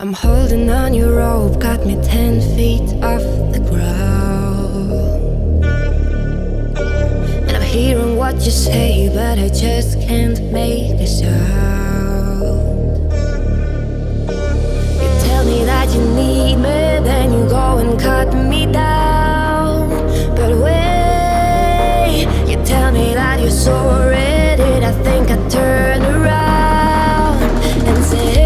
I'm holding on your rope, got me 10 feet off the ground. And I'm hearing what you say, but I just can't make a sound. You tell me that you need me, then you go and cut me down. But wait, you tell me that you're sorry, did I think I'd turn around and say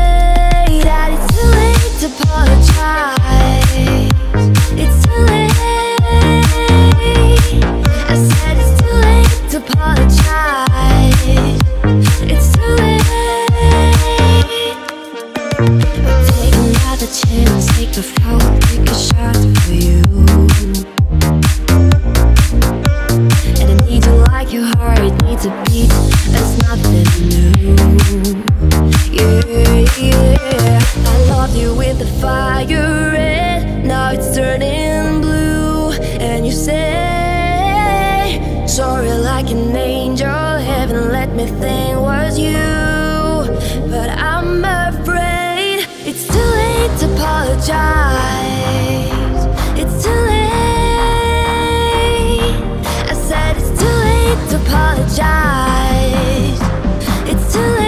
apologize? It's too late. I said it's too late to apologize. It's too late. Take another chance, take a fall, take a shot for you. And I need you like your heart needs a beat. That's nothing new. Yeah, I loved you with the fire red, now it's turning blue. And you say sorry like an angel, heaven let me think was you. But I'm afraid it's too late to apologize. It's too late. I said it's too late to apologize. It's too late.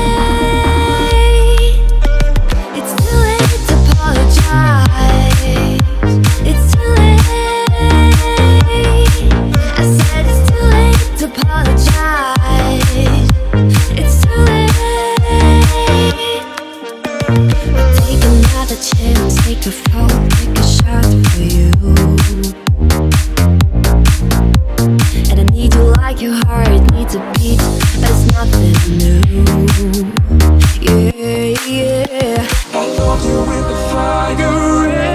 Chance, take a fall, take a shot for you. And I need you like your heart needs a beat. That's nothing new. Yeah, yeah. I love you with the fire.